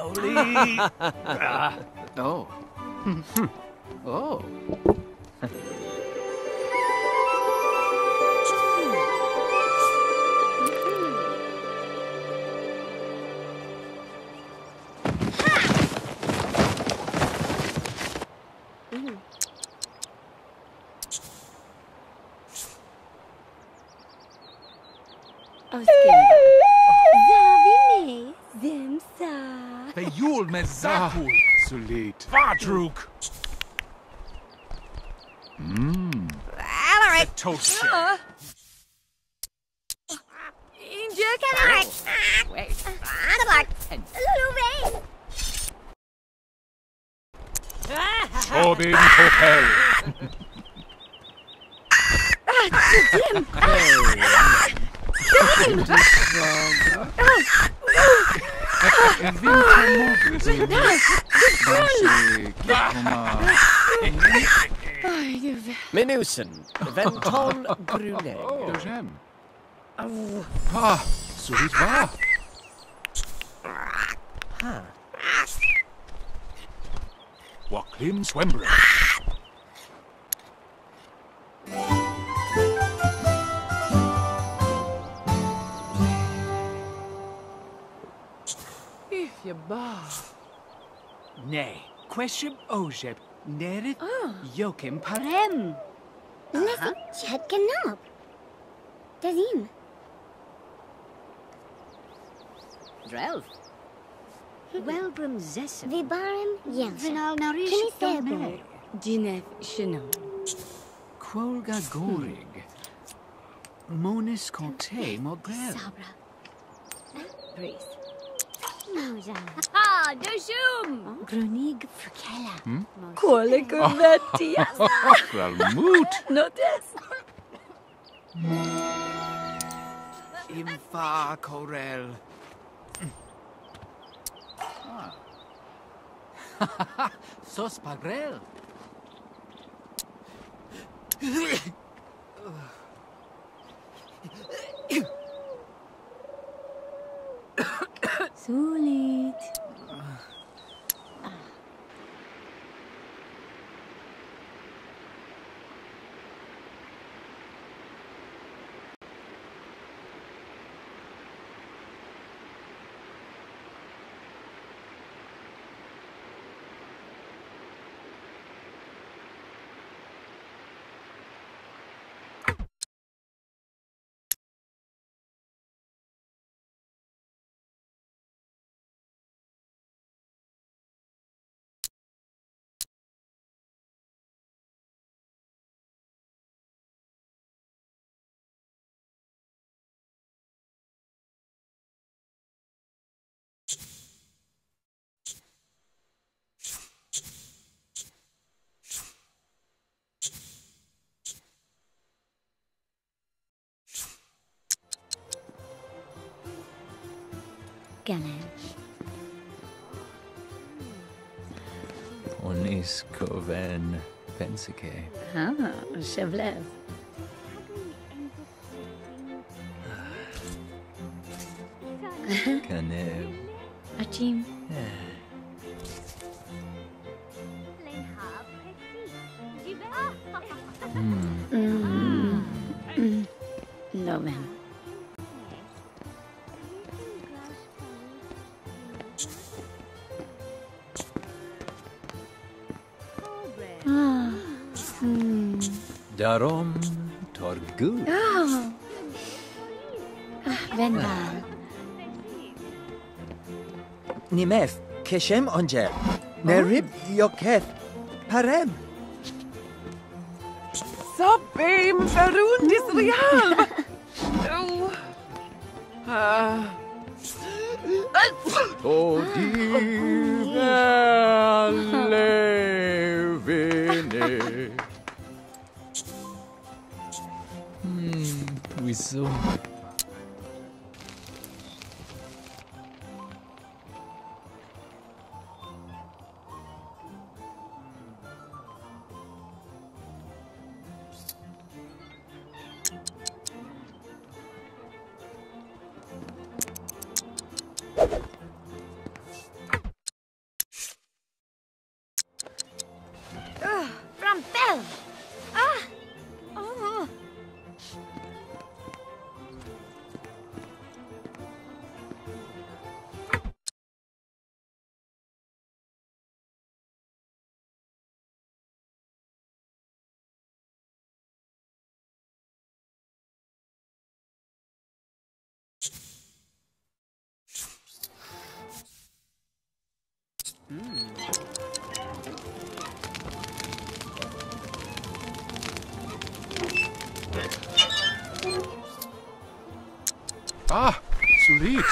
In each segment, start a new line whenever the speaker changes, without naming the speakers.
slowly.
Oh. Oh.
Bejul mezakul.
Sulit.
Vadruk.
Alaric.
Toast.
Wait. Anablak. Luluve.
Tobin Hotel.
Menusen, Venton Brunet.
Dojem. Ah, sulit va.
Waklim Swembra.
If you bar.
Nay, question Ojeb. Nerit Jokim Parem.
Rem. Nessie chet genab. Dazim.
Drelf. Welbrum Zessim.
Vibarim Yelsa.
Vinal Narish.
Kinisebo.
Dinef Shino.
Quolga Gorig. Monis Conte Mogrel.
Sabra.
Breeze.
Mauja.
Ah, Dojum.
Grunig Frukella.
Quale Govetti.
Gralmut.
Notes.
Infa Corel. Sos Pagrel.
Sulit.
Ganesh.
Onis Koven Pensike.
Ah, Chevlev.
Kanev.
Achim. Loven.
Darom Torgut.
Oh. Venval.
Nimef, Keshem Onjel. Nerib Yoketh. Parem.
Sabim Farun Disrial.
Levene. We saw.
Ah, Sulit.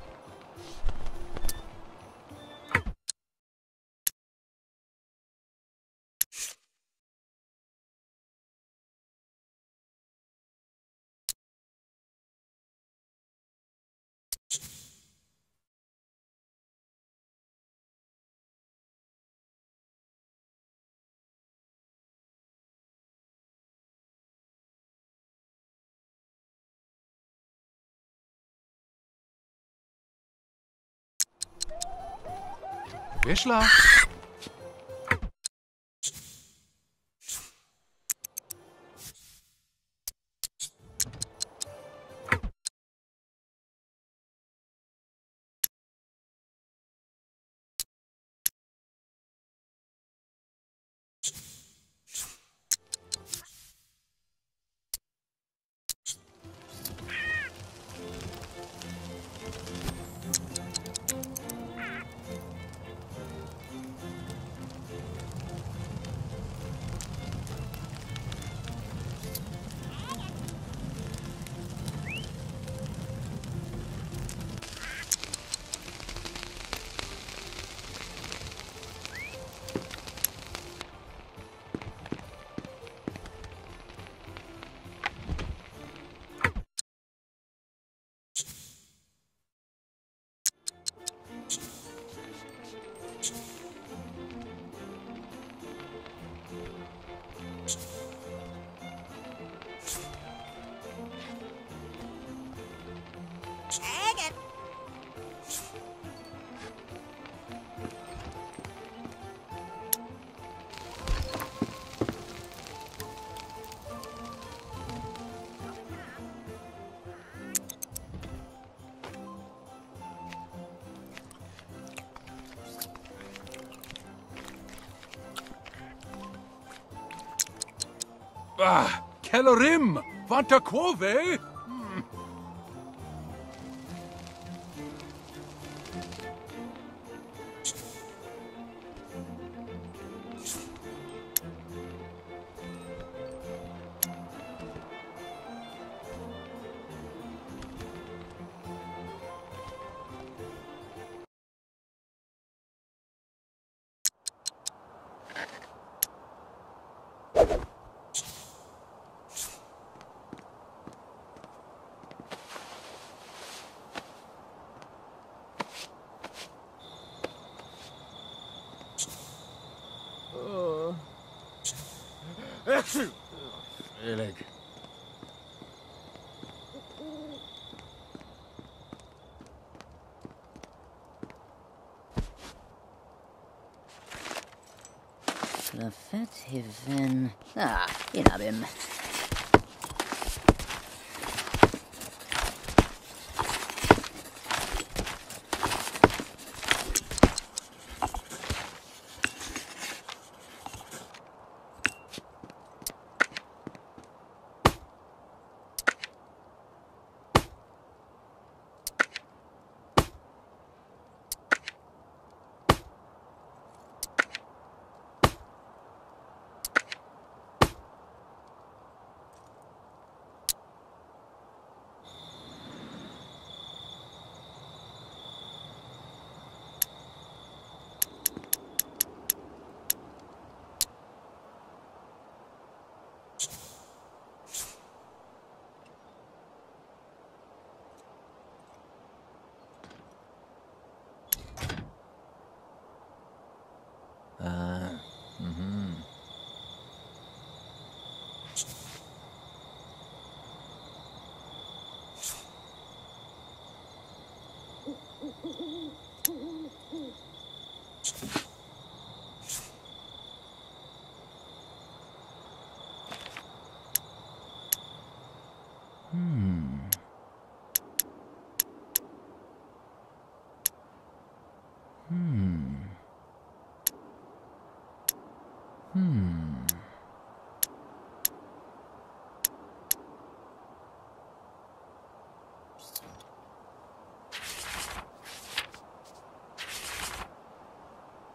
Wyszła. Ah, Kelorim! Vanta Quove! Really?
Lafette Heaven. Ah, inabim.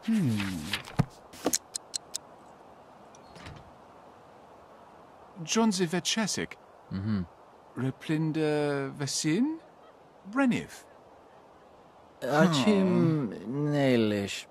John Zivechesik. Replinde Vesin? Breniv.
Achim Neilish.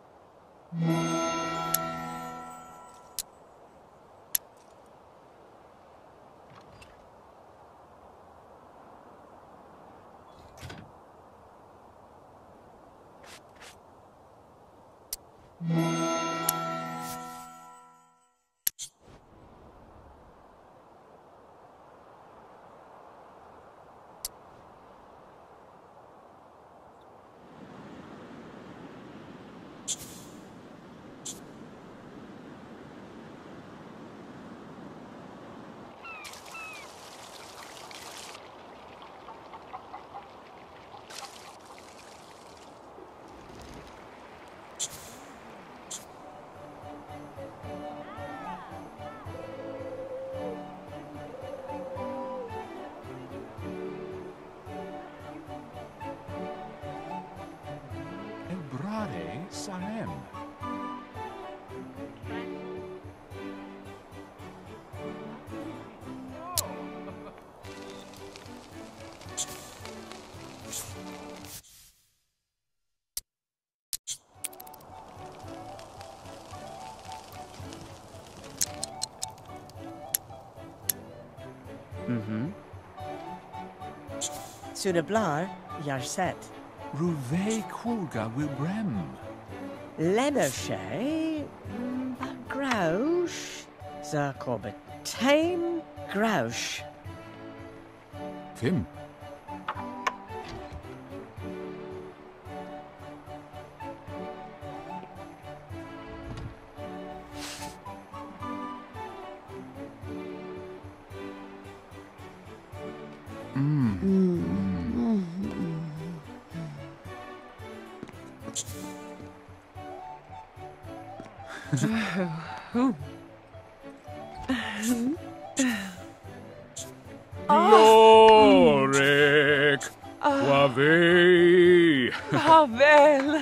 Ebrare Salem.
Sudablar, Yarset.
Ruve Kulga Wilbrem.
Lemershay, Grouch, Zarkorbetame, Grouch.
Vim. Lorik. Wave.
Pavel!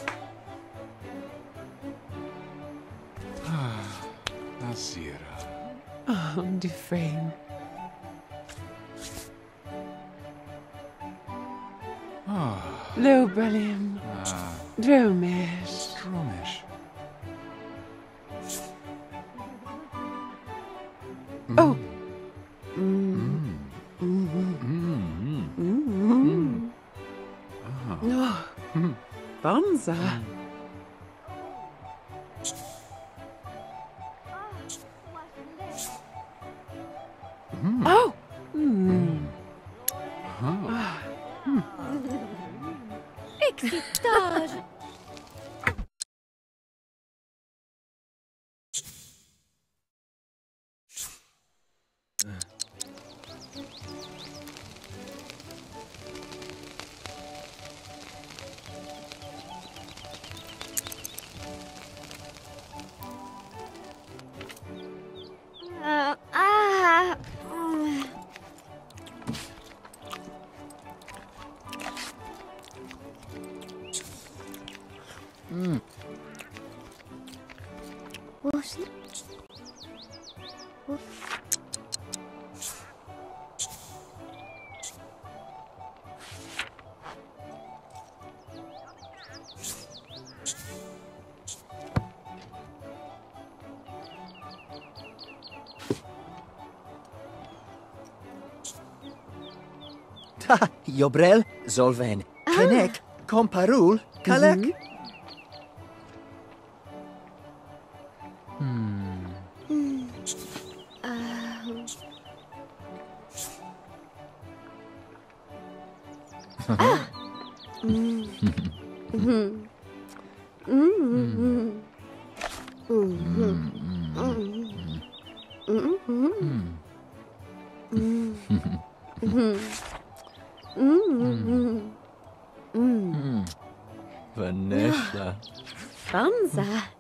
Nasira.
Die fame. Lobelim. Dromish.
Dromish.
Oh! Oh, Bonza. Oh!
Excitage. What's that?
Ta, Jobrel, Zolven. Kenek, Komparul, Kalek.
Vanessa.
Bonza.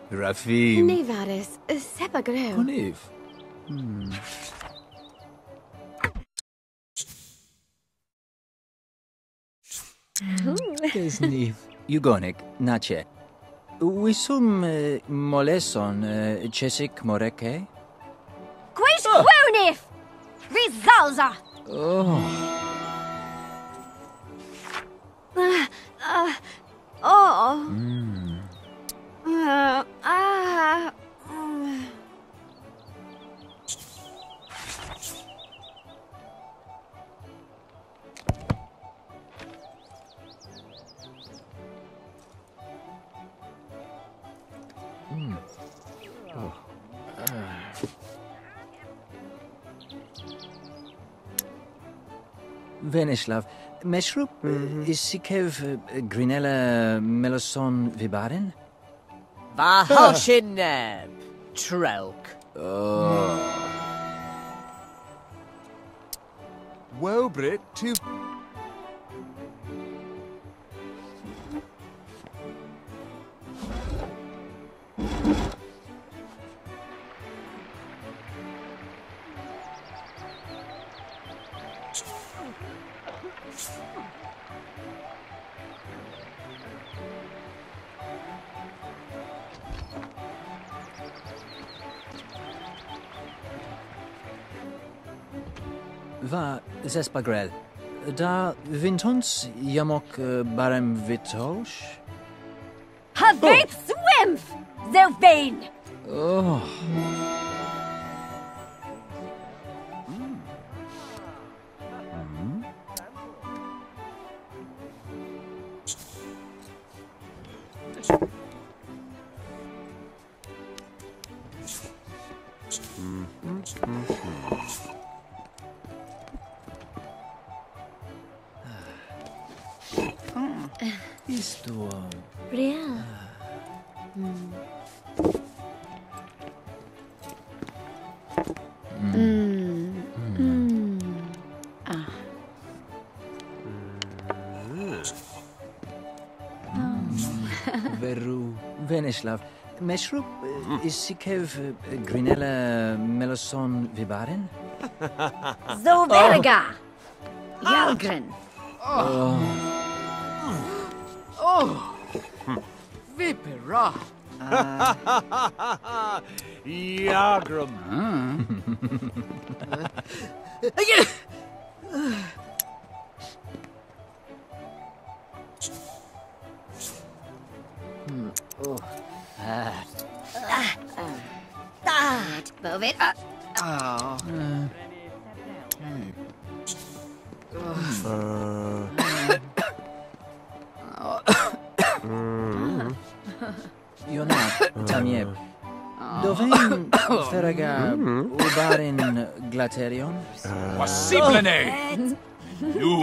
Rafim.
Nevaris, Sepagrel.
Koniv. Kesniv. Yugonik, nache. Wisum moleson chesik moreke?
Quish Quonif! Rizalza!
Oh.
Oh.
Mm. Venislav, Meshrup, Isikev Grinella Meloson Vibaren?
Vahoshineb. Trelk.
Wobrit to
Va Zespagrel. Da Vintons Yamok Barem Vitosh?
Havip Swimf! Zelvain!
Oh. Isto.
Real.
Veru Venislav. Meshrup Isikev Grinella Meloson Vibaren?
Zolveriga! Yalgren!
Vipera.
Yagram.
Move it.
Oh.
Yonat Tamieb. Doven Ferraga Ubarin Glaterion?
Wasiblene. You.